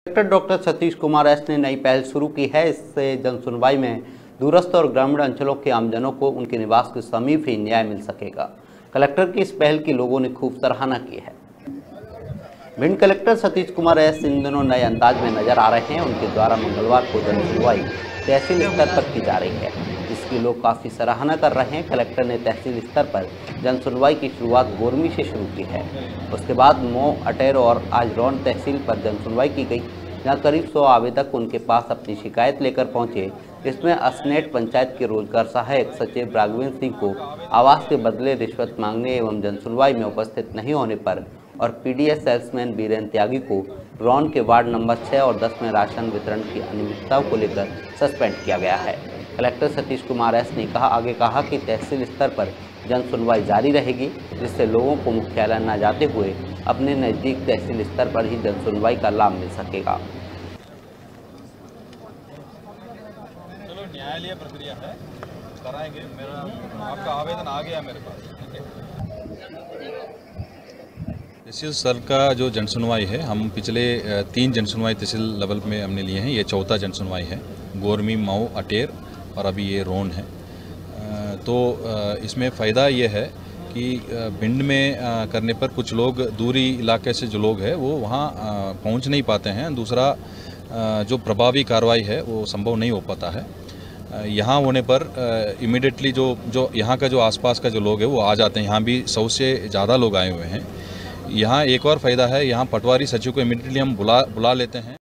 Collector doctor Satish Kumar S ने नई पहल शुरू की है। इससे जनसुनवाई में दूरस्थ और ग्रामीण अंचलों के आमजनों को उनके निवास के समीप ही न्याय मिल सकेगा। कलेक्टर की इस पहल की लोगों ने खूब सराहना की है। भिंड कलेक्टर सतीश कुमार एस इन दिनों नए अंदाज में नजर आ रहे हैं। उनके द्वारा मंगलवार को जनसुनवाई तहसील स्तर पर की जा रही है, जिसकी लोग काफ़ी सराहना कर रहे हैं। कलेक्टर ने तहसील स्तर पर जनसुनवाई की शुरुआत गोरमी से शुरू की है। उसके बाद मऊ, अटेर और आज रौन तहसील पर जनसुनवाई की गई, जहाँ करीब 100 आवेदक उनके पास अपनी शिकायत लेकर पहुंचे। इसमें असनेट पंचायत के रोजगार सहायक सचिव राघवेंद्र सिंह को आवास के बदले रिश्वत मांगने एवं जनसुनवाई में उपस्थित नहीं होने पर और पीडीएस सेल्समैन बीरेन त्यागी को रौन के वार्ड नंबर 6 और 10 में राशन वितरण की अनियमितताओं को लेकर सस्पेंड किया गया है। कलेक्टर सतीश कुमार एस ने आगे कहा कि तहसील स्तर पर जनसुनवाई जारी रहेगी, जिससे लोगों को मुख्यालय न जाते हुए अपने नज़दीक तहसील स्तर पर ही जनसुनवाई का लाभ मिल सकेगा। चलो न्यायालय प्रक्रिया है, कराएंगे। मेरा आपका आवेदन आ गया मेरे पास। तहसील स्तर का जो जनसुनवाई है, हम पिछले 3 जनसुनवाई तहसील लेवल में हमने लिए हैं। ये चौथा जनसुनवाई है। गोरमी, मऊ, अटेर और अभी ये रोन है। तो इसमें फ़ायदा ये है कि भिंड में करने पर कुछ लोग दूरी इलाके से जो लोग हैं वो वहाँ पहुँच नहीं पाते हैं। दूसरा, जो प्रभावी कार्रवाई है वो संभव नहीं हो पाता है। यहाँ होने पर इमीडिएटली जो यहाँ का जो आसपास का जो लोग है वो आ जाते हैं। यहाँ भी 100 से ज़्यादा लोग आए हुए हैं। यहाँ एक और फ़ायदा है, यहाँ पटवारी सचिव को इमीडिएटली हम बुला लेते हैं।